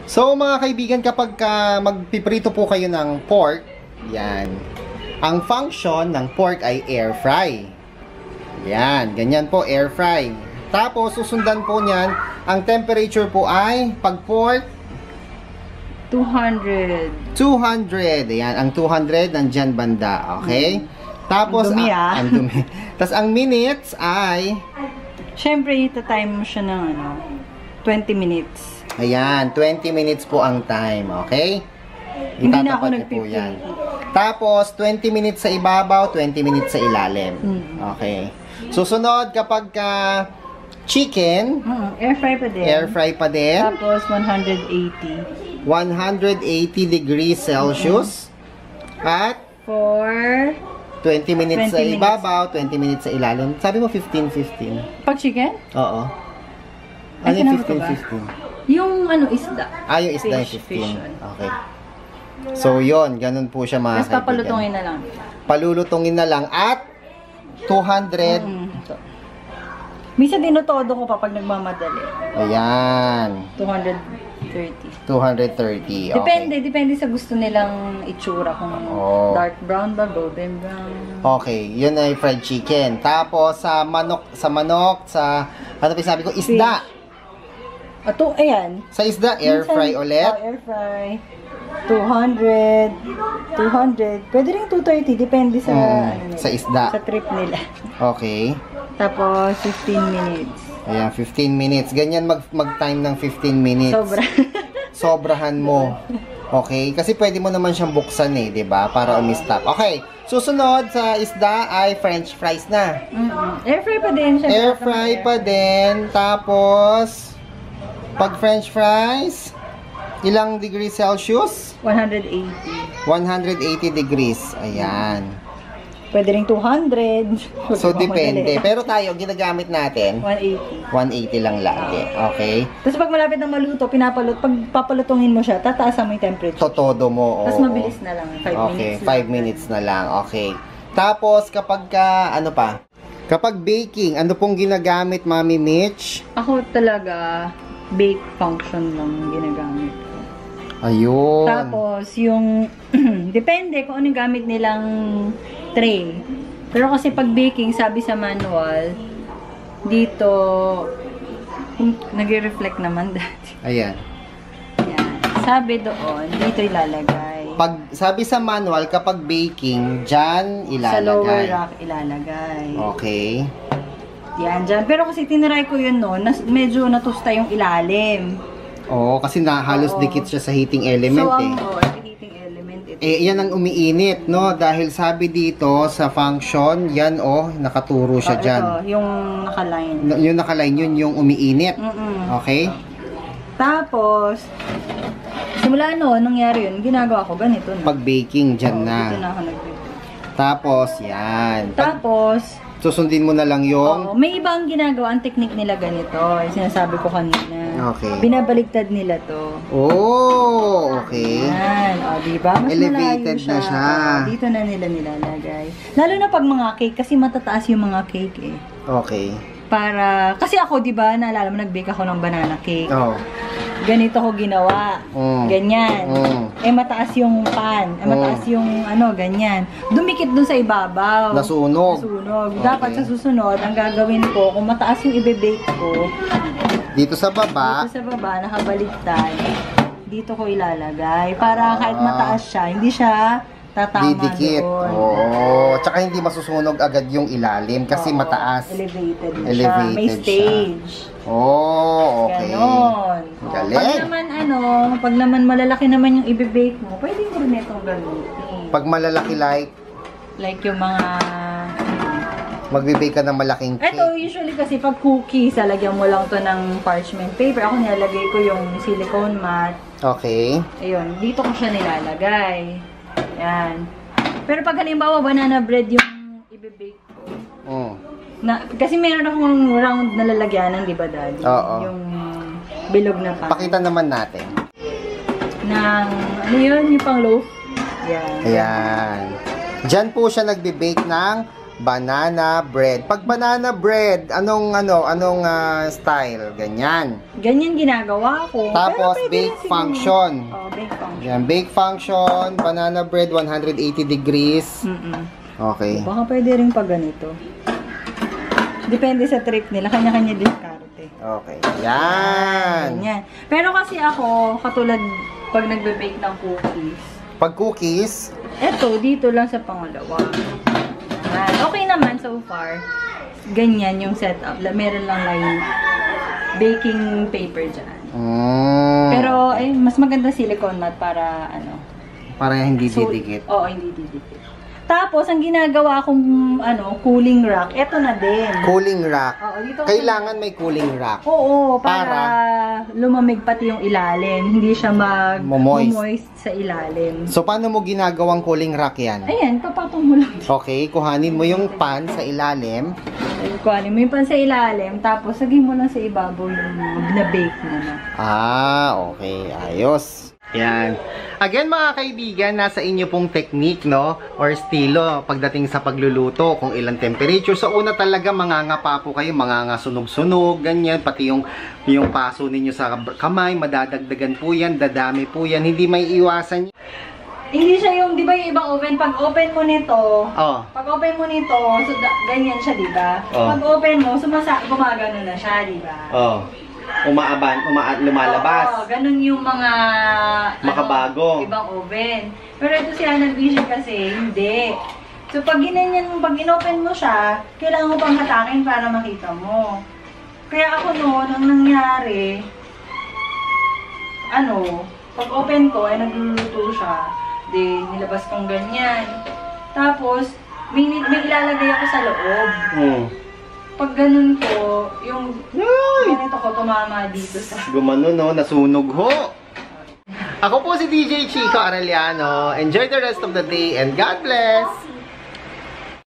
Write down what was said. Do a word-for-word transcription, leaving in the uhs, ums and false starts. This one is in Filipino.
So mga kaibigan, kapag ka magpiprito po kayo ng pork, yan. Ang function ng pork ay air fry. Yan, ganyan po, air fry. Tapos susundan po niyan, ang temperature po ay pag pork two hundred. two hundred. Ayan, ang two hundred nandyan banda, okay? Mm. Tapos ang dumi, ah. ang dumi. Tapos ang minutes ay syempre ita-time mo siya ng ano, twenty minutes. Ayan, twenty minutes po ang time, okay? Hindi na ako Itatapat niyo po yan. Tapos, twenty minutes sa ibabaw, twenty minutes sa ilalim. Mm. Okay. Susunod, kapag ka chicken, Mm, air fry pa din. air fry pa din. Tapos, one hundred eighty. one hundred eighty degrees Celsius. Mm-hmm. At, For twenty minutes sa twenty ibabaw, twenty minutes sa ilalim. Sabi mo, fifteen fifteen. pag chicken? Oo. Ano Ay, yung sinabi ko fifteen ba? fifteen? Yung ano, isda. Ah, yung isda yung Fish, fifteen. fish yun. Okay. So, yun. Ganun po siya, mga Tapos papalutungin na lang. Palulutungin na lang at two hundred. Mm, ito. Minsan dinutodo ko pa pag nagmamadali. Ayan. two hundred thirty. two hundred thirty. Okay. Depende, depende sa gusto nilang itsura. Kung Oh. dark brown ba, golden brown. Okay, yun ay fried chicken. Tapos sa manok, sa manok, sa ano pa sabi ko, isda. Ato, ayan. Sa isda, air Minsan, fry ulit. oh, air fry. two hundred. two hundred. Pwede rin two thirty. Depende sa, Mm, ano nila, sa isda. Sa trip nila. Okay. Tapos, fifteen minutes. Ayan, fifteen minutes. Ganyan mag mag-time ng fifteen minutes. Sobra. Sobrahan mo. Okay? Kasi pwede mo naman siyang buksan eh, 'di ba? Para umi-stop. Okay. Susunod sa isda ay french fries na. Mm-mm. Air fry pa din. Syempre, Air kasama fry air. pa din. Tapos pag french fries, ilang degrees Celsius? one hundred eighty. one hundred eighty degrees. Ayan. Pwede rin two hundred. So, depende. Pero tayo, ginagamit natin, one eighty. one eighty lang lagi. Okay? Tapos pag malapit na maluto, pinapalut, pag papalutungin mo siya, tataasan mo yung temperature. Totodo mo. Tapos oo. mabilis na lang. five Okay, minutes lang. five minutes na lang. Okay. Tapos, kapag ka, ano pa? Kapag baking, ano pong ginagamit, Mami Mitch? Ako talaga, bake function lang ginagamit ko. Ayun. Tapos, yung, depende kung ano yung gamit nilang tray. Pero kasi pag baking, sabi sa manual, dito, nag-reflect naman dati. Ayan. Yan. Sabi doon, dito ilalagay. Pag, sabi sa manual, kapag baking, dyan ilalagay. Sa lower rack ilalagay. Okay. Yan, dyan. Pero kasi tiniray ko yun noon, nas, medyo natusta yung ilalim. Oo, kasi na halos Oo. dikit siya sa heating element so, eh. ang oh, heating element ito. Eh, yan ang umiinit, no? Dahil sabi dito sa function, yan oh, nakaturo siya Oh, dyan. ito, yung nakaline. Na- Yung nakaline yun, yung umiinit. Mm-mm. Okay? Tapos, simula noon, nangyari yun, ginagawa ko ganito na. Pag baking, dyan Oh, na. Dito na ako nag Tapos, yan. Pag Tapos, susundin mo na lang yung... oh, may ibang ginagawa, ang technique nila ganito. Yung sinasabi ko kanina. Okay. Binabaligtad nila to. Oh, okay. Yan. O, diba? Mas Elevated malayo na siya. O, dito na nila nilalagay. Lalo na pag mga cake, kasi matataas yung mga cake eh. Okay. Para, kasi ako, diba, naalala mo, nag-bake ako ng banana cake. Oh. Ganito ko ginawa. Mm. Ganyan. Mm. Eh, mataas yung pan. Eh, mataas yung, ano, ganyan. Dumikit dun sa ibabaw. Nasunog. Nasunog. Okay. Dapat sa susunod, ang gagawin ko, kung mataas yung ibe-bake ko, Dito sa baba, dito sa baba, nakabaliktad, dito ko ilalagay. Para kahit mataas siya, hindi siya tatama didikit. doon. Oo. Tsaka hindi masusunog agad yung ilalim kasi Oo, mataas. Elevated na siya. Elevated May siya. stage. Oh, okay. Ganon. O, Galing. pag naman ano, pag naman malalaki naman yung i-bake mo, pwede mo rin itong gamitin. Pag malalaki like, Like yung mga... magbe-bake ka ng malaking cake. Ito, usually kasi pag cookies, lalagyan mo lang to ng parchment paper. Ako nilalagay ko yung silicone mat. Okay. Ayun, dito ko siya nilalagay. Yan. Pero pag halimbawa, banana bread yung i-bake ko. Mm. Na, kasi meron akong round na lalagyanan, di ba, Daddy? Oo. Yung bilog na pa. Pakita naman natin. Ng, ano yun, yung pang loaf. Yan. Ayan. Diyan po siya nagbe-bake ng banana bread. Pag banana bread, anong ano, anong ah, style? Ganyan. Ganyan ginagawa ko. Tapos Pero pwede bake rin siguro. function. Oh, bake function. Yan, bake function, banana bread one hundred eighty degrees. Mm-mm. Okay. Baka pwede rin pag ganito. Depende sa trip nila. Kanya-kanya diskarte. Okay. Yan. Ganyan. Pero kasi ako, katulad pag nagbe-bake ng cookies, Pag cookies, eto, dito lang sa pangalawa. Yan. Okay naman so far. Ganyan yung setup. La- Meron lang like baking paper dyan. mm, Pero, eh, mas maganda silicone mat para, ano, para hindi so- didikit. Oo, hindi didikit. Tapos, ang ginagawa kong, ano, cooling rack, eto na din. Cooling rack. Oo, dito ako- Kailangan may cooling rack. Oo, para, Para? lumamig pati yung ilalim. Hindi siya mag Momoist. moist sa ilalim. So, paano mo ginagawang cooling rack yan? Ayan, papatong mo lang. Okay, kuhanin mo yung pan sa ilalim. Kuhanin mo yung pan sa ilalim, tapos sagin mo lang sa ibabaw yung na-bake mo na. Ah, okay. Ayos. Yan. Again, mga kaibigan, nasa inyo pong technique, no? Or estilo pagdating sa pagluluto, kung ilang temperature. So, una talaga, mangangapa po kayo, mangangasunog-sunog, ganyan. Pati yung, yung paso ninyo sa kamay, madadagdagan po yan, dadami po yan. Hindi may iwasan. Hindi siya yung, di ba yung ibang oven, pag open mo nito, Oh. pag open mo nito, so, da- ganyan siya, di ba? Oh. Pag open mo, sumasa, gumagano na siya, di ba? Oh. Umaaban, uma lumalabas. Oo, ganun yung mga Makabago. Ano, ibang oven. Pero ito si Hanabishi kasi, hindi. So, pag ginanyan mo, pag inopen mo siya, kailangan mo pang hatakin para makita mo. Kaya ako noon, ang nangyari, ano, pag open ko, ay nagluluto siya. Di, nilabas kong ganyan. Tapos, may, may ilalagay ako sa loob. Hmm. Pag ganun ko, yung ganito ko tumama dito sa... Gumano, no? Nasunog ho. Ako po si D J Chico Arellano. Enjoy the rest of the day and God bless!